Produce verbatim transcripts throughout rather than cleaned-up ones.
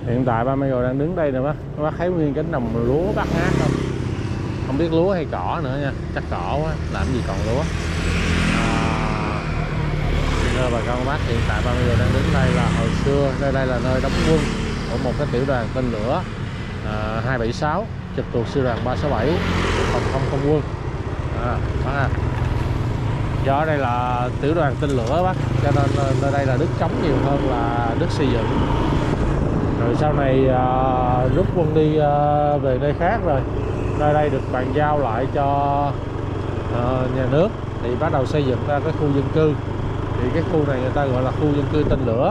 Hiện tại ba Michael đang đứng đây nè bác. Bác thấy nguyên cánh đồng lúa bát ngát không? Không biết lúa hay cỏ nữa nha. Chắc cỏ quá, làm gì còn lúa. À, thưa bà con bác, hiện tại ba Michael đang đứng đây là hồi xưa đây đây là nơi đóng quân của một cái tiểu đoàn tên lửa à, hai bảy sáu trực thuộc sư đoàn ba sáu bảy phòng không không quân. À, bác à. Do đây là tiểu đoàn tên lửa bác, cho nên nơi đây là đất trống nhiều hơn là đất xây dựng. Rồi sau này à, rút quân đi à, về nơi khác rồi, nơi đây được bàn giao lại cho à, nhà nước thì bắt đầu xây dựng ra cái khu dân cư. Thì cái khu này người ta gọi là khu dân cư tên lửa.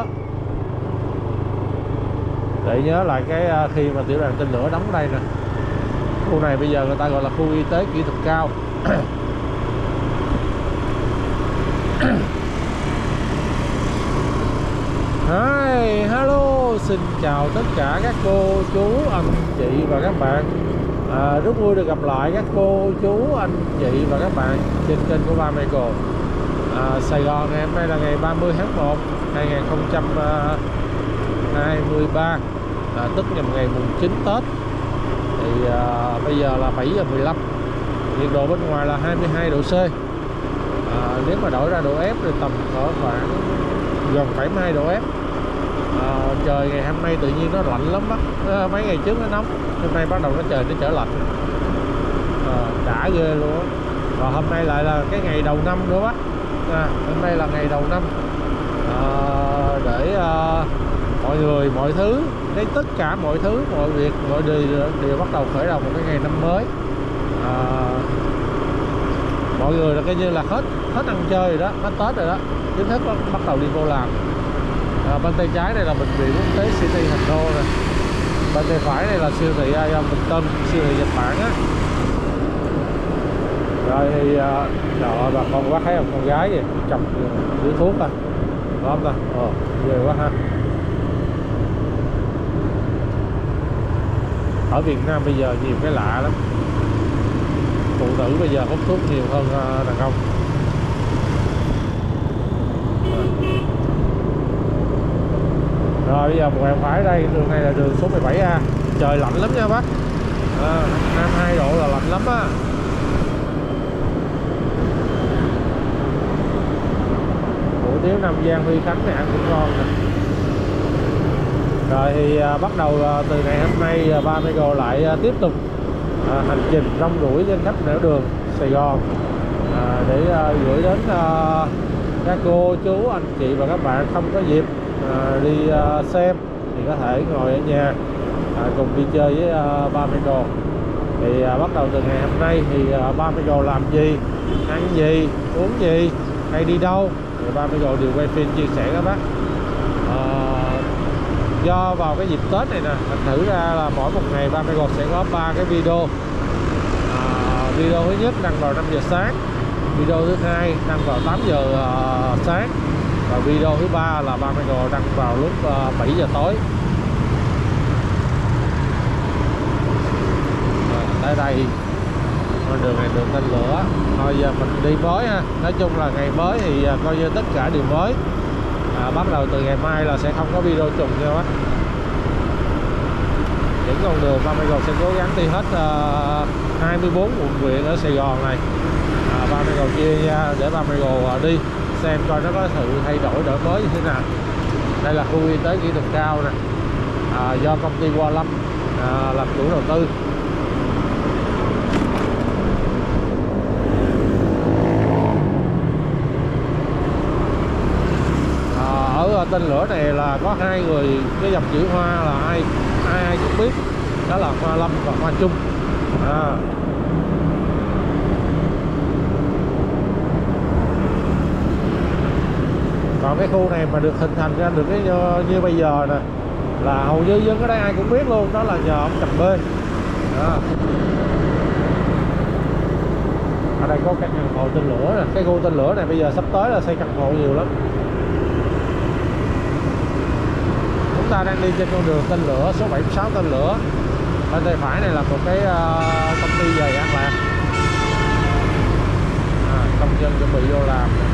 Để nhớ lại cái à, khi mà tiểu đoàn tên lửa đóng đây nè, khu này bây giờ người ta gọi là khu y tế kỹ thuật cao. Hi, hello, xin chào tất cả các cô, chú, anh, chị và các bạn. à, Rất vui được gặp lại các cô, chú, anh, chị và các bạn trên kênh của ba Michael. à, Sài Gòn ngày hôm nay là ngày ba mươi tháng một hai nghìn không trăm hai mươi ba, à, tức nhằm ngày mùng chín Tết. Thì à, bây giờ là bảy giờ mười lăm, nhiệt độ bên ngoài là hai mươi hai độ C. à, Nếu mà đổi ra độ F thì tầm khoảng gần bảy mươi hai độ F. à, Trời ngày hôm nay tự nhiên nó lạnh lắm bác. à, Mấy ngày trước nó nóng, hôm nay bắt đầu nó trời nó trở lạnh. à, Đã ghê luôn. Và hôm nay lại là cái ngày đầu năm nữa bác. à, Hôm nay là ngày đầu năm, à, để à, mọi người, mọi thứ, cái tất cả mọi thứ, mọi việc, mọi điều đều bắt đầu khởi đầu một cái ngày năm mới. à, Mọi người là coi như là hết hết ăn chơi rồi đó, hết Tết rồi đó, chính thức bắt đầu đi vô làm. à, Bên tay trái này là bệnh viện quốc tế City Thành Đô nè, bên tay phải này là siêu thị Aeon Bình Tân, siêu thị Nhật Bản á. Rồi thì à, đó, bà con bác thấy không, con gái gì chồng giữ thuốc ta, có không ta? Ờ, ghê quá ha. Ở Việt Nam bây giờ nhiều cái lạ lắm, phụ nữ bây giờ hút thuốc nhiều hơn đàn ông. Rồi bây giờ một hàng phải đây, đường này là đường số mười bảy A. Trời lạnh lắm nha bác. à, năm mươi hai độ là lạnh lắm á. Hủ tiếu Nam Giang Huy Khánh này ăn cũng ngon nè. Rồi thì à, bắt đầu à, từ ngày hôm nay à, ba Michael lại à, tiếp tục à, hành trình rong ruổi trên khắp nẻo đường Sài Gòn, à, để à, gửi đến à, các cô, chú, anh chị và các bạn không có dịp à, đi à, xem thì có thể ngồi ở nhà à, cùng đi chơi với à, ba Michael. Thì à, bắt đầu từ ngày hôm nay thì à, ba Michael làm gì, ăn gì, uống gì, hay đi đâu thì ba Michael đều quay phim chia sẻ các bác. à, Do vào cái dịp Tết này nè, thành thử ra là mỗi một ngày ba Michael sẽ có ba cái video. à, Video thứ nhất đăng vào năm giờ sáng, video thứ hai đăng vào tám giờ uh, sáng, và video thứ ba là ba Michael đăng vào lúc uh, bảy giờ tối. à, Tới đây con đường này đường tên lửa. Thôi giờ mình đi mới ha. Nói chung là ngày mới thì uh, coi như tất cả đều mới. à, Bắt đầu từ ngày mai là sẽ không có video trùng nha bác. Những con đường ba Michael sẽ cố gắng đi hết uh, hai mươi bốn quận huyện ở Sài Gòn này. à, ba Michael chia ra để ba Michael uh, đi xem coi nó có sự thay đổi, đổi mới như thế nào. Đây là khu y tế kỹ thuật cao nè, à, do công ty Hoa Lâm à, làm chủ đầu tư. à, Ở tên lửa này là có hai người, cái dòng chữ Hoa là ai ai ai cũng biết, đó là Hoa Lâm và Hoa Trung. à. Còn cái khu này mà được hình thành ra được cái như, như bây giờ nè là hầu như dân ở đây ai cũng biết luôn, đó là nhờ ông Trầm Bê. à. Ở đây có căn hộ tên lửa nè, cái khu tên lửa này bây giờ sắp tới là xây căn hộ nhiều lắm. Chúng ta đang đi trên con đường tên lửa số bảy mươi sáu tên lửa. Bên tay phải này là một cái uh, công ty giày An Lạc. à, Công dân chuẩn bị vô làm nè.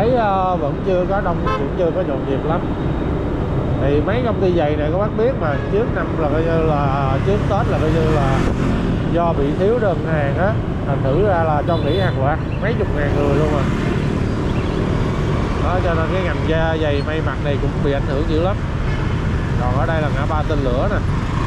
thấy uh, vẫn chưa có đông, vẫn chưa có nhộn nhịp lắm. Thì mấy công ty giày này các bác biết mà, trước năm là coi như là trước Tết là coi như là do bị thiếu đơn hàng á, thành thử ra là cho nghỉ hàng loạt mấy chục ngàn người luôn rồi. Đó, cho nên cái ngành da giày may mặc này cũng bị ảnh hưởng dữ lắm. Còn ở đây là ngã ba tên lửa nè.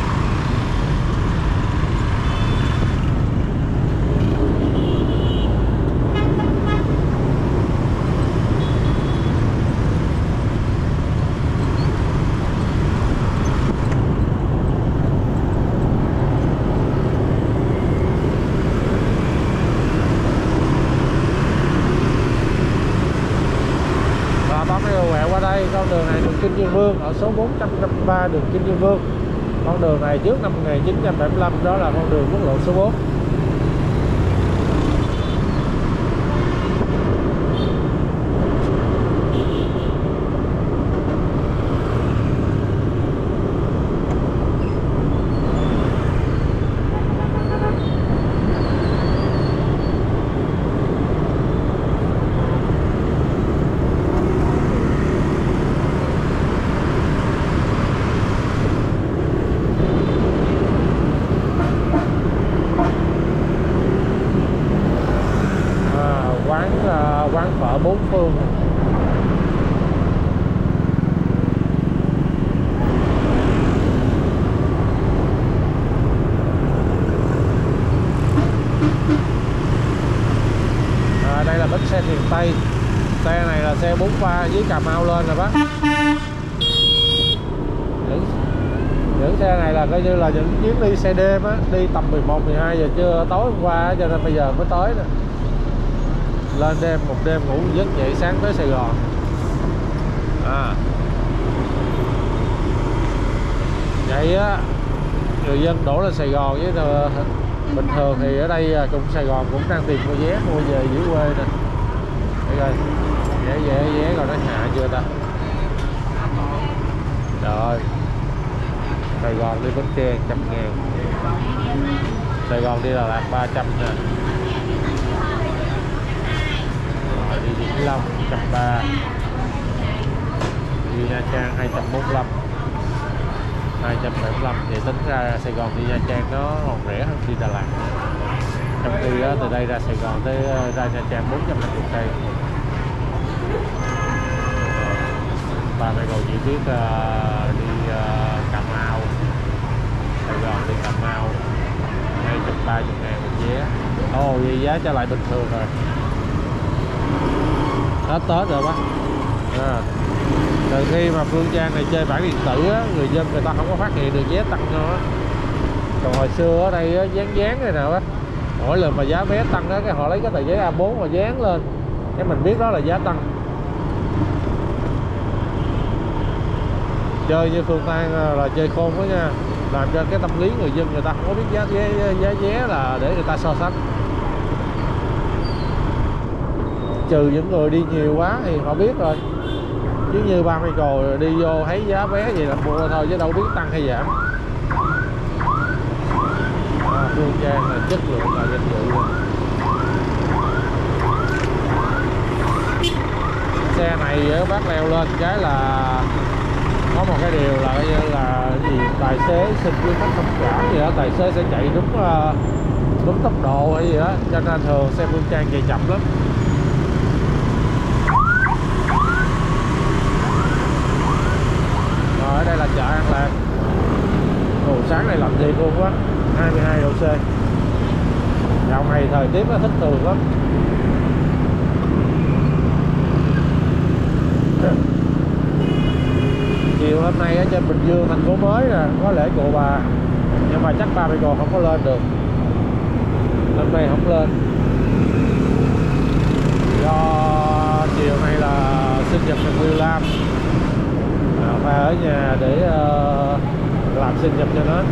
Con đường này đường Kinh Dương Vương ở số bốn trăm năm mươi ba đường Kinh Dương Vương. Con đường này trước năm một nghìn chín trăm bảy mươi lăm đó là con đường quốc lộ số bốn. Quán phở bốn phương. À, đây là bến xe miền Tây. Xe này là xe bốn pha dưới Cà Mau lên rồi bác. Những, những xe này là coi như là những chuyến đi xe đêm á, đi tầm mười một mười hai giờ trưa tối hôm qua, cho nên bây giờ mới tới nè. Lên đêm một đêm ngủ giấc dậy sáng tới Sài Gòn. À, vậy á, người dân đổ lên Sài Gòn với là, bình thường thì ở đây cũng Sài Gòn cũng đang tìm mua vé mua về dưới quê nè. Đây rồi, vé vé vé rồi nó hạ chưa ta? Rồi, Sài Gòn đi Bến Tre trăm ngàn, Sài Gòn đi Đà Lạt ba trăm nè. Đi Vĩnh Long một trăm ba mươi, đi Nha Trang hai trăm bốn mươi lăm, hai trăm bảy mươi lăm. Thì tính ra Sài Gòn đi Nha Trang nó còn rẻ hơn đi Đà Lạt. Trong khi đó, từ đây ra Sài Gòn tới ra Nha Trang bốn trăm năm mươi cây. Ba mẹ còn chỉ biết uh, đi uh, Cà Mau, Sài Gòn đi Cà Mau hai trăm ba mươi ngàn một vé. Ồ, oh, vậy giá trở lại bình thường rồi. Hết Tết rồi bác. À, từ khi mà Phương Trang này chơi bản điện tử á, người dân người ta không có phát hiện được vé tăng nữa. Còn hồi xưa ở đây á, dán dán này nè bác, mỗi lần mà giá vé tăng đó, cái họ lấy cái tờ giấy A bốn mà dán lên, cái mình biết đó là giá tăng. Chơi như Phương Trang là chơi khôn đó nha, làm cho cái tâm lý người dân người ta không có biết giá vé, giá vé là để người ta so sánh. Trừ những người đi nhiều quá thì họ biết rồi, chứ như ba mươi cò đi vô thấy giá vé gì là mua thôi chứ đâu biết tăng hay giảm. À, Phương Trang là chất lượng là danh dự luôn. Xe này các bác leo lên cái là có một cái điều là như là gì, tài xế xin với khách thông cảm gì đó, tài xế sẽ chạy đúng đúng tốc độ hay gì đó, cho nên thường xe Phương Trang chạy chậm lắm. Ở đây là chợ An Lạc. Ồ, sáng này lạnh thiệt luôn quá, hai mươi hai độ C. Dạo này thời tiết nó thất thường lắm. Chiều hôm nay ở trên Bình Dương thành phố mới nè, có lễ Cộ Bà, nhưng mà chắc ba mẹ còn không có lên được, hôm nay không lên do chiều nay là sinh nhật thằng Will Lam. Và ở nhà để uh, làm sinh nhật cho nó.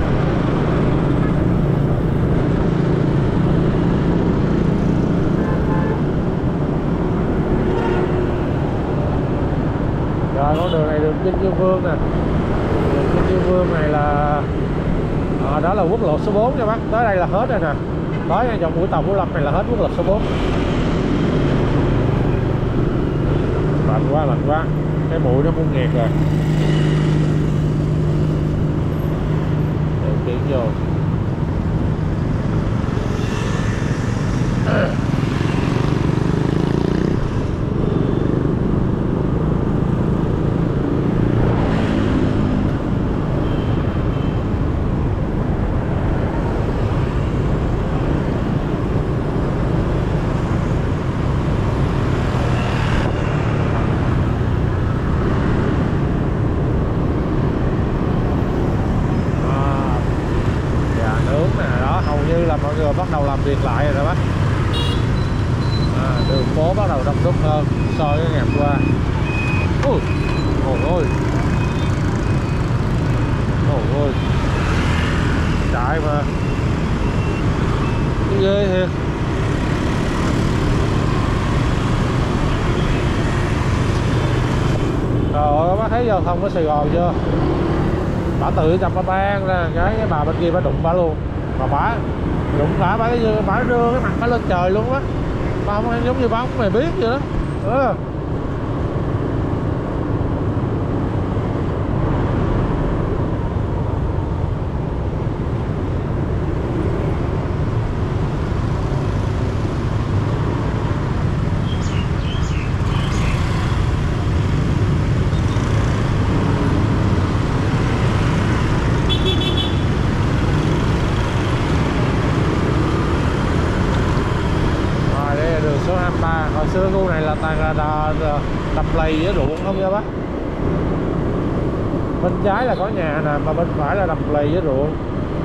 Rồi con đường này đường Kinh Dương Vương nè. Đường Kinh Dương Vương này là à, đó là quốc lộ số bốn nha bác. Tới đây là hết rồi nè. Tới dòng mũi tàu Phú Lâm này là hết quốc lộ số bốn. quá, lạnh quá, cái mũi nó muốn nghẹt rồi. Điều khiển vô. Mọi người bắt đầu làm việc lại rồi đó bác. À, đường phố bắt đầu đông đúc hơn so với ngày hôm qua. Ôi ôi ôi ôi ôi chạy mà cái ghê thiệt. Rồi bác thấy giao thông ở Sài Gòn chưa? Bà tự chập bà ban ra cái cái bà bên kia bà đụng bà luôn, mà bà đụng bà bà cái bà đưa cái mặt bà lên trời luôn á, bà không giống như bà không mày biết vậy đó. Ừ. Hồi xưa khu này là toàn là đầm lầy với ruộng không nha bác. Bên trái là có nhà nè, mà bên phải là đầm lầy với ruộng.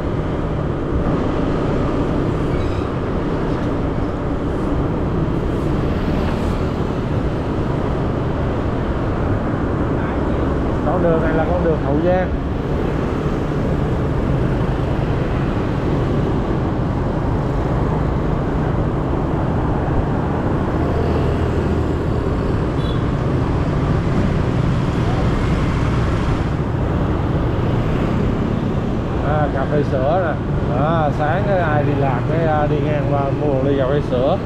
Con đường này là con đường Hậu Giang. Cà phê sữa nè. Đó, sáng cái ai đi làm cái đi ngang qua mua một ly cà phê sữa.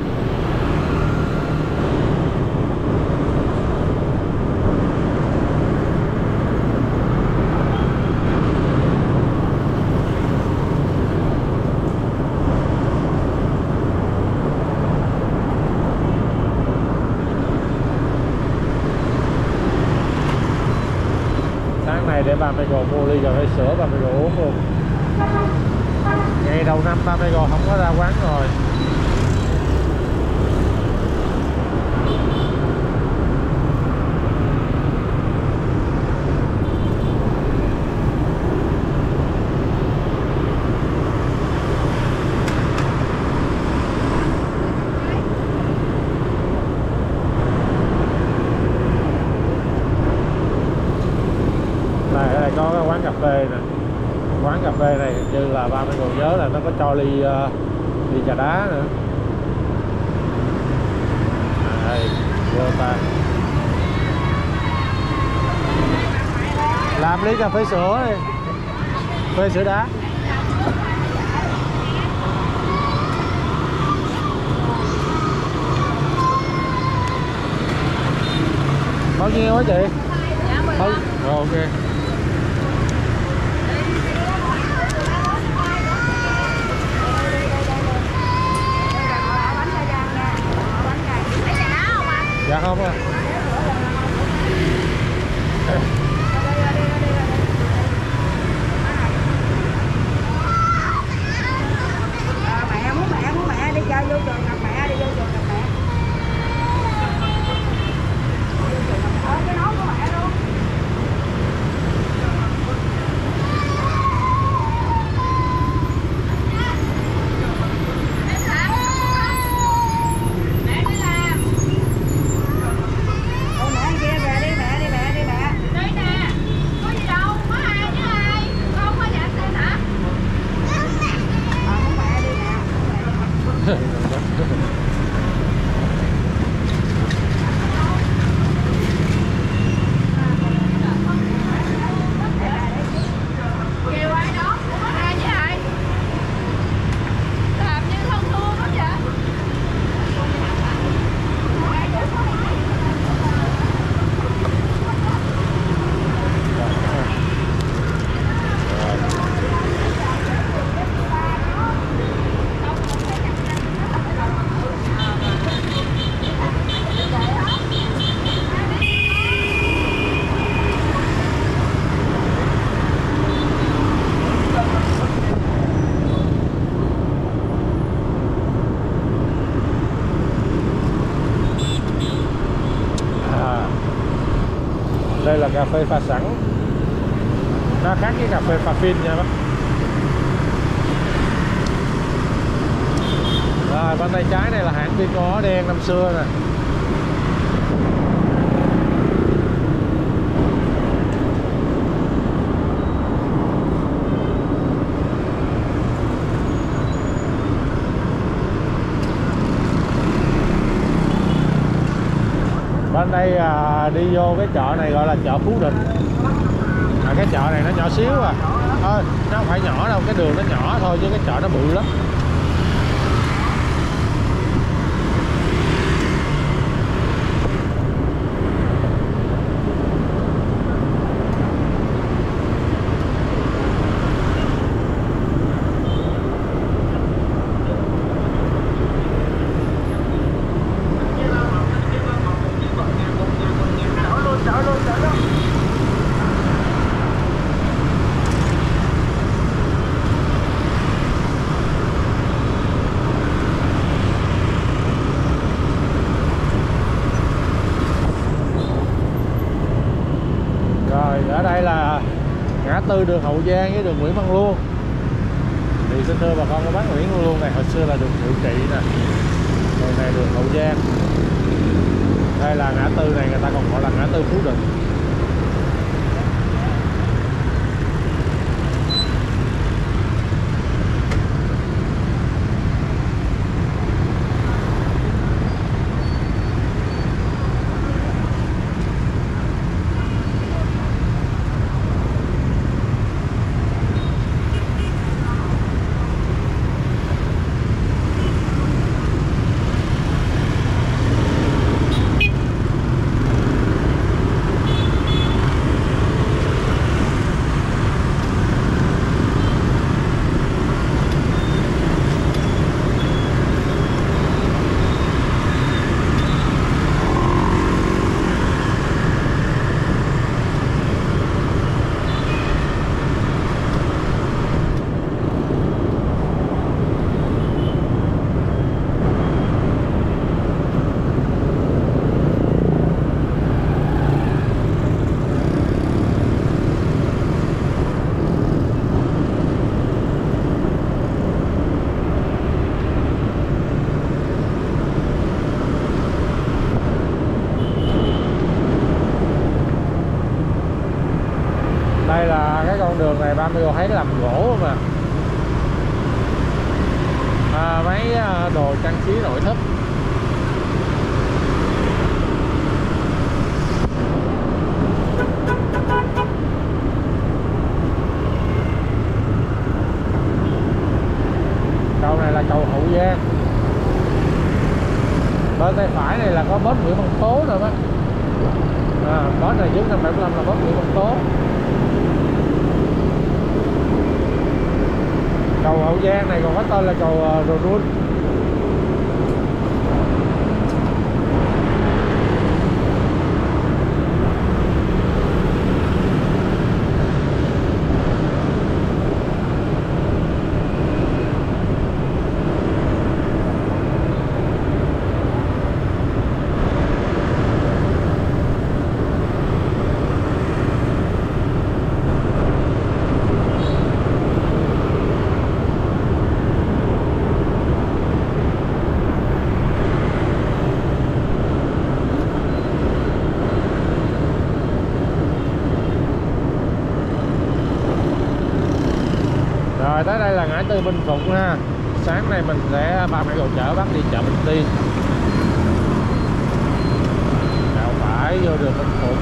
Sáng này để ba mẹ còn mua ly cà phê sữa ba mẹ còn uống luôn. Ngày đầu năm ba mẹ còn không có ra quán rồi. Đây, ở đây có cái quán cà phê nè. Quán cà phê này hình như là ba mươi còn nhớ là nó có cho ly uh, ly trà đá nữa. Đây, vô ta làm ly cà phê sữa đi, phê sữa đá. Bao nhiêu hả chị? Dạ, rồi, ok. Dạ không à. À, mẹ muốn mẹ muốn mẹ đi chơi vô trường gặp mẹ, đi vô trường gặp mẹ. Ờ, cái nón của mẹ luôn. đây là cà phê pha sẵn, nó khác với cà phê pha phin nha bác. Rồi bên tay trái này là hãng Vico đen năm xưa nè. Bên đây à, đi vô cái chợ này gọi là chợ Phú Định. À, cái chợ này nó nhỏ xíu à, thôi nó không phải nhỏ đâu, cái đường nó nhỏ thôi chứ cái chợ nó bự lắm. Ở đây là ngã tư đường Hậu Giang với đường Nguyễn Văn Luông. Thì xin thưa bà con cô bác, Nguyễn Văn Luông này hồi xưa là đường Hiệu Trị nè, đường này đường Hậu Giang. Đây là ngã tư này người ta còn gọi là ngã tư Phú Định. Đây là cái con đường này ba mươi thấy làm gỗ mà à, mấy đồ trang trí nội thất. Cầu này là cầu Hậu Giang. Bên tay phải này là có bến Nguyễn Văn Tố rồi đó. À, bến này trước năm bảy mươi lăm là bến Nguyễn Văn Tố. Cầu Hậu Giang này còn có tên là cầu Rồ Run. Rồi tới đây là ngã tư Bình Phụng ha. Sáng nay mình sẽ ba mẹ đồ chở bác đi chợ Bình Tiên. Đào phải vô đường Bình Phụng.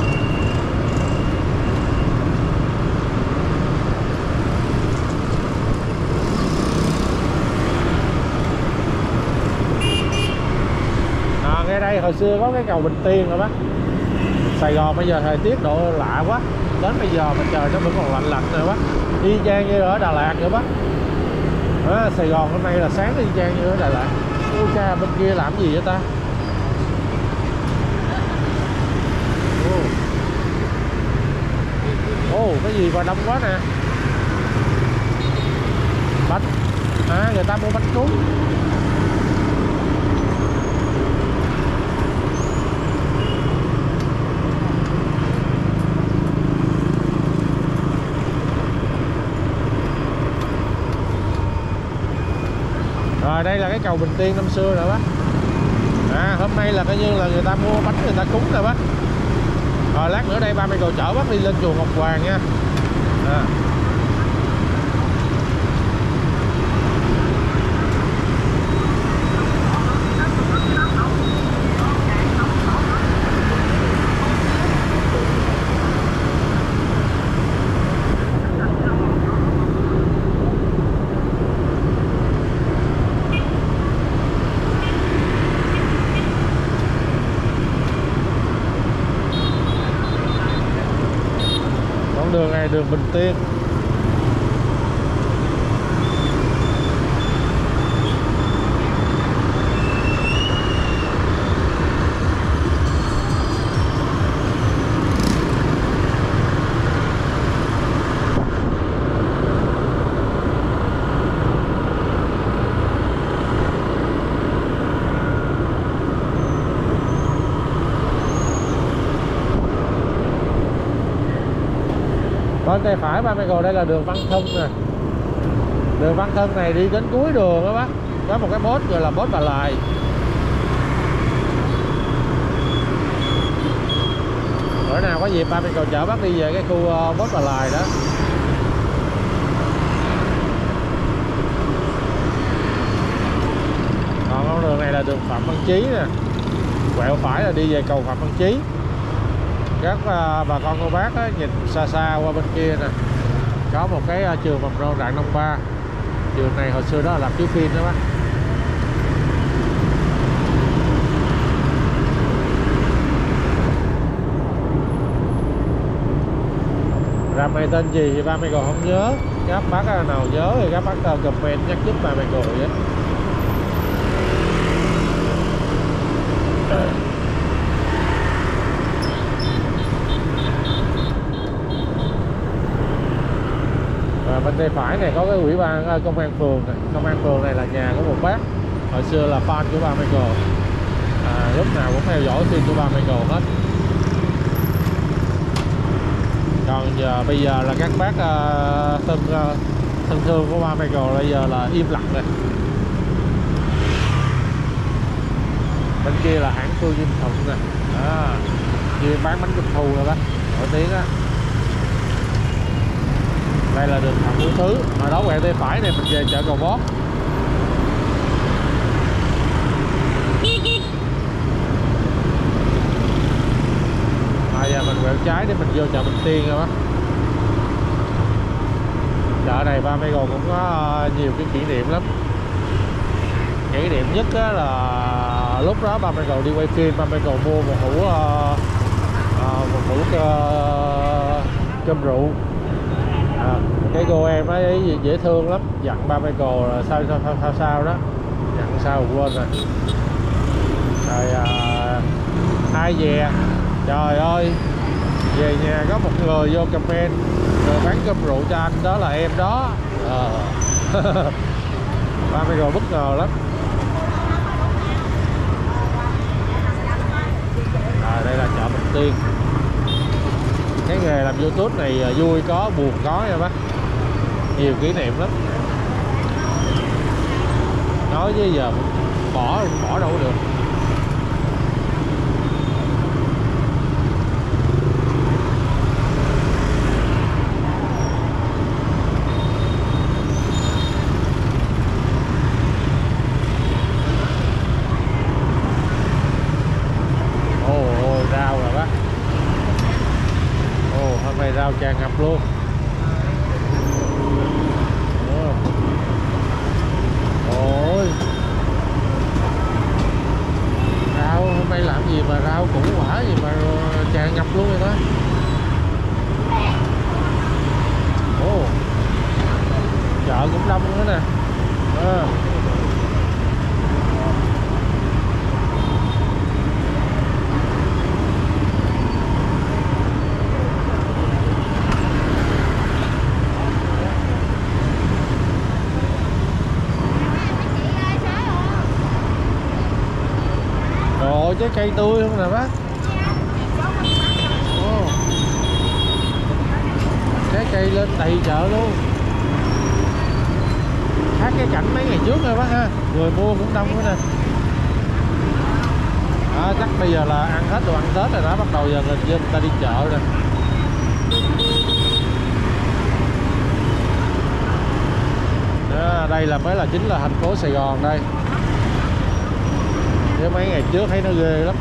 À, ngay đây hồi xưa có cái cầu Bình Tiên rồi bác. Sài Gòn bây giờ thời tiết độ lạ quá, đến bây giờ mà trời nó vẫn còn lạnh lạnh rồi bác, y chang như ở Đà Lạt nữa bác. À, Sài Gòn hôm nay là sáng y chang như ở Đà Lạt. Ôi cha, bên kia làm gì vậy ta? Ồ, oh, cái gì mà đông quá nè. Bánh à, người ta mua bánh cuốn. Rồi đây là cái cầu Bình Tiên năm xưa rồi bác. À, hôm nay là coi như là người ta mua bánh người ta cúng rồi bác. Rồi lát nữa đây ba mẹ cầu chở bác đi lên chùa Ngọc Hoàng nha. À. Đường này đường Bình Tiên. Bên tay phải ba mẹ cầu đây là đường Văn Thân nè. Đường Văn Thân này đi đến cuối đường đó bác, có một cái bốt gọi là bốt Bà Lài. Bữa nào có dịp ba mẹ cầu chở bác đi về cái khu bốt Bà Lài đó. Còn con đường này là đường Phạm Văn Chí nè, quẹo phải là đi về cầu Phạm Văn Chí. Các uh, bà con cô bác á, nhìn xa xa qua bên kia nè, có một cái uh, trường mầm non Rạng Đông Ba. Trường này hồi xưa đó là làm chiếu phim đó bác. Rạp này tên gì thì ba mẹ còn không nhớ. Các bác nào nhớ thì các bác comment nhắc giúp ba mẹ rồi vậy. Bên tay phải này có cái ủy ban công an phường này. Công an phường này là nhà của một bác hồi xưa là fan của ba Michael, à, lúc nào cũng theo dõi phim của ba Michael hết. Còn giờ bây giờ là các bác uh, thân uh, thân thương của ba Michael bây giờ là im lặng rồi. Bên kia là hãng Phương Dinh Thuận nè, à, chuyên bán bánh trung thu rồi bác, nổi tiếng á. Đây là đường Phạm Hữu Thứ, hồi đó quẹo tay phải này mình về chợ Cầu Bót. À, giờ mình quẹo trái để mình vô chợ Bình Tiên rồi á. Chợ này ba Michael cũng có nhiều cái kỷ niệm lắm. Kỷ niệm nhất là lúc đó ba Michael đi quay phim, ba Michael mua một hũ uh, uh, một hũ uh, cơm rượu. À, cái cô em ấy dễ thương lắm, dặn ba Michael là sao sao sao sao, sao đó, dặn sao quên rồi. Rồi à, hai về, trời ơi, về nhà có một người vô comment rồi bán cơm rượu cho anh, đó là em đó. À. Ba Michael bất ngờ lắm. À, đây là chợ Bình Tiên. Cái nghề làm YouTube này vui có buồn có nha bác, nhiều kỷ niệm lắm. Nói với giờ bỏ bỏ đâu được. Ồ, rau rồi bác. Ồ, hôm nay rau tràn ngập luôn. Ôi, rau hôm nay làm gì mà rau củ quả gì mà tràn ngập luôn rồi đó. Ồ, chợ cũng đông nữa nè. À. Trái cây tươi không nè bác. Oh. Trái cây lên đầy chợ luôn. khác cái cảnh mấy ngày trước thôi bác ha, người mua cũng đông quá nè. Đó, chắc bây giờ là ăn hết đồ ăn Tết rồi đó, bắt đầu giờ người dân ta đi chợ rồi. Đó, đây là mới là chính là thành phố Sài Gòn đây. Nếu mấy ngày trước thấy nó ghê lắm.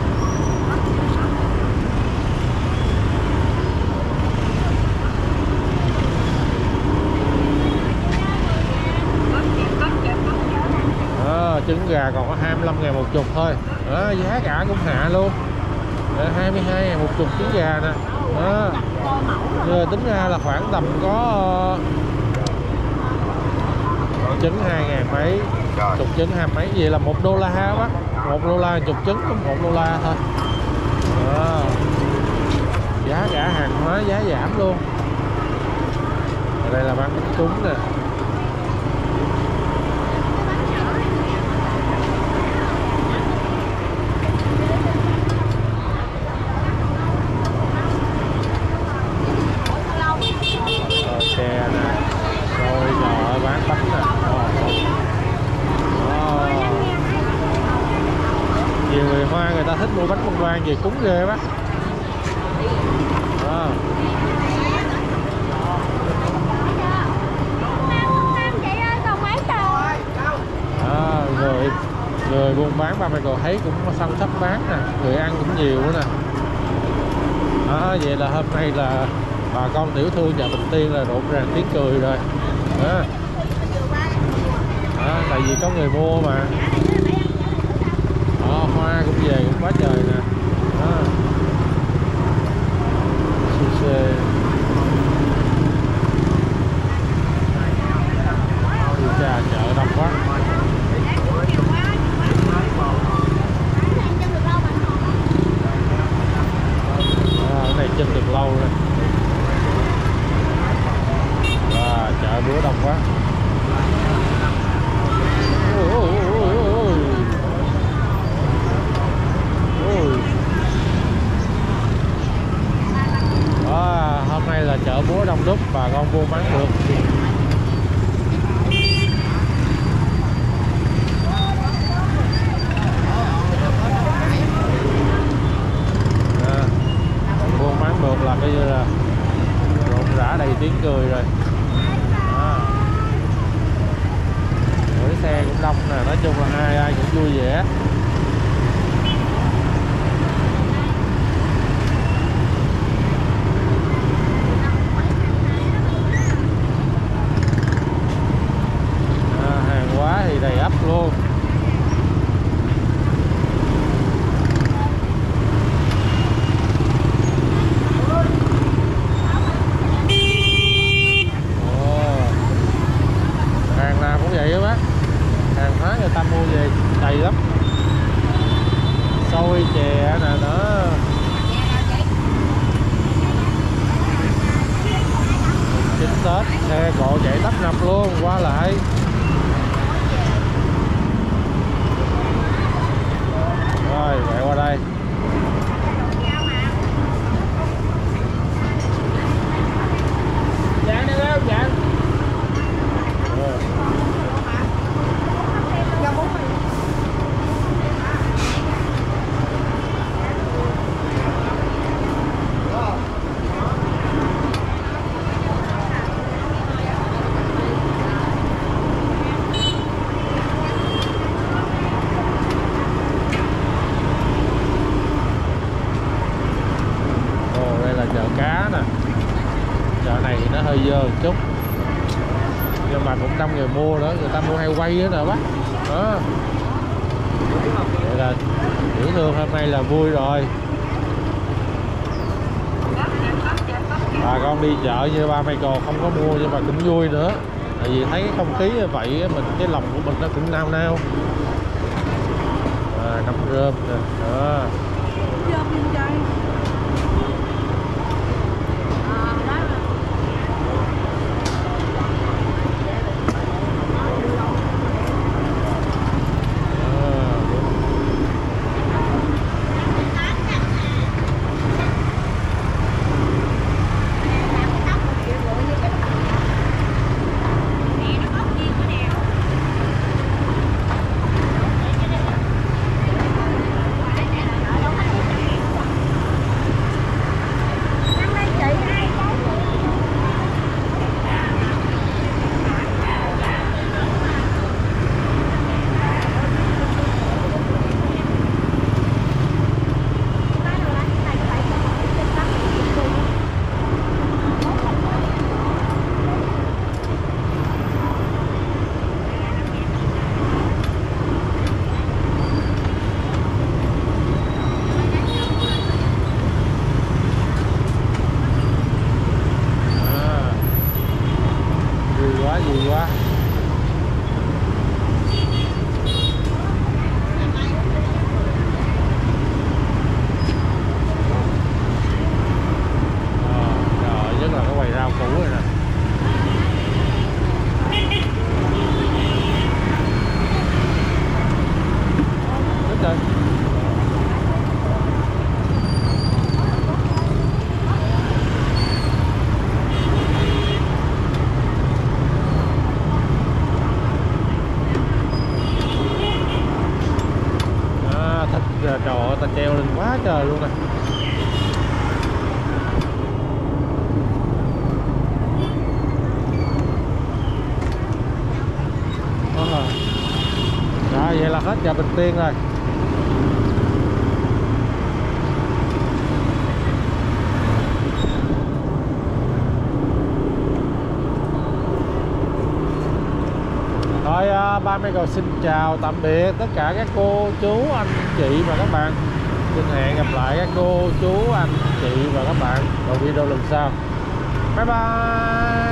Đó, trứng gà còn có hai mươi lăm ngàn một chục thôi. Đó, giá cả cũng hạ luôn. Đó, hai mươi hai ngàn một chục trứng gà nè. Đó. Giờ tính ra là khoảng tầm có trứng hai ngàn mấy, chục trứng hai mấy, vậy là một đô la ha bác. Một đô la chục trứng có một đô la thôi. Đó. Giá cả hàng hóa giá giảm luôn. Ở đây là bán bánh cúng nè. Xe nè, rồi chợ bán bánh nè. Đó. Nhiều người Hoa người ta thích mua bánh bông lan về cúng ghê bác. Đó. Đó, người người buôn bán ba mẹ còn thấy cũng săn sắp bán nè, người ăn cũng nhiều nữa nè. Đó, vậy là hôm nay là bà con tiểu thương chợ Bình Tiên là rộn ràng tiếng cười rồi. Đó. Đó, tại vì có người mua mà. Đó, hoa cũng về cũng quá trời nè. Đó. Sushi. Chà, chợ đông quá. Đó, cái này chân được lâu rồi. À, chợ búa đông quá. Ôi, ôi, ôi, ôi, ôi. À, hôm nay là chợ búa đông đúc, bà con buôn bán được. À, buôn bán được là bây giờ là rộn rã đầy tiếng cười rồi. Xe cũng đông nè, nói chung là ai ai cũng vui vẻ. À, hàng hóa thì đầy ắp luôn. Ồ, hàng nào cũng vậy đó bác. Hàng hóa người ta mua về đầy lắm. Xôi chè nè nữa. Chính Tết xe cộ chạy tấp nập luôn, qua lại. Rồi quẹo qua đây. Dạ đi đâu dạ. Hơi dơ một chút nhưng mà cũng đông người mua nữa, người ta mua hay quay nữa nè bác. Đó. Vậy là tiểu thương hôm nay là vui rồi. Bà con đi chợ như ba Michael không có mua nhưng mà cũng vui nữa, tại vì thấy cái không khí như vậy mình cái lòng của mình nó cũng nao nao. À, nấm rơm nè. Đó. Trời ơi, ta treo lên quá trời luôn nè. Rồi vậy là hết chợ Bình Tiên rồi. Thôi ba Michael xin chào tạm biệt tất cả các cô chú anh chị và các bạn. Xin hẹn gặp lại các cô chú anh chị và các bạn vào video lần sau. Bye bye.